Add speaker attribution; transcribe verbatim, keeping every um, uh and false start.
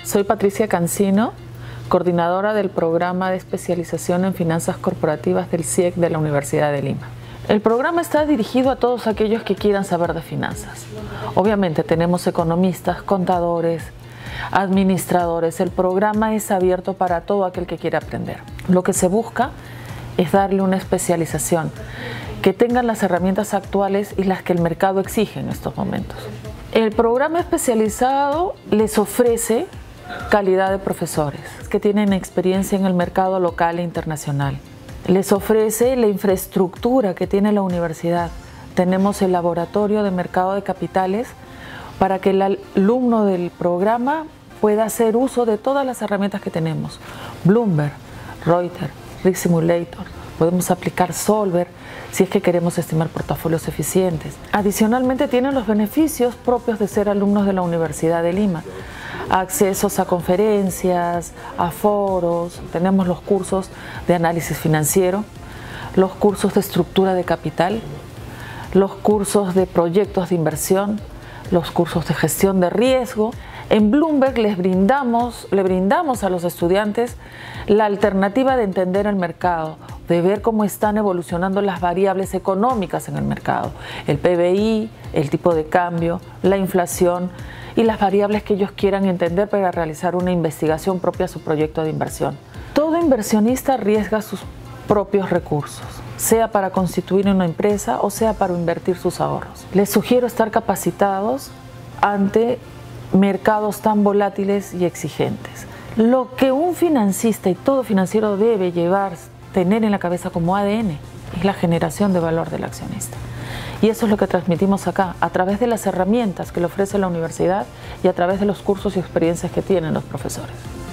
Speaker 1: Soy Patricia Cancino, coordinadora del programa de especialización en finanzas corporativas del C I E C de la Universidad de Lima. El programa está dirigido a todos aquellos que quieran saber de finanzas. Obviamente tenemos economistas, contadores, administradores. El programa es abierto para todo aquel que quiera aprender. Lo que se busca es darle una especialización, que tengan las herramientas actuales y las que el mercado exige en estos momentos. El programa especializado les ofrece calidad de profesores que tienen experiencia en el mercado local e internacional. Les ofrece la infraestructura que tiene la universidad. Tenemos el laboratorio de mercado de capitales para que el alumno del programa pueda hacer uso de todas las herramientas que tenemos. Bloomberg, Reuters, Risk Simulator, podemos aplicar Solver si es que queremos estimar portafolios eficientes. Adicionalmente tienen los beneficios propios de ser alumnos de la Universidad de Lima. Accesos a conferencias, a foros, tenemos los cursos de análisis financiero, los cursos de estructura de capital, los cursos de proyectos de inversión, los cursos de gestión de riesgo. En Bloomberg les brindamos, le brindamos a los estudiantes la alternativa de entender el mercado, de ver cómo están evolucionando las variables económicas en el mercado, el P B I, el tipo de cambio, la inflación y las variables que ellos quieran entender para realizar una investigación propia a su proyecto de inversión. Todo inversionista arriesga sus propios recursos, sea para constituir una empresa o sea para invertir sus ahorros. Les sugiero estar capacitados ante mercados tan volátiles y exigentes. Lo que un financista y todo financiero debe llevar, tener en la cabeza como A D N, es la generación de valor del accionista. Y eso es lo que transmitimos acá, a través de las herramientas que le ofrece la universidad y a través de los cursos y experiencias que tienen los profesores.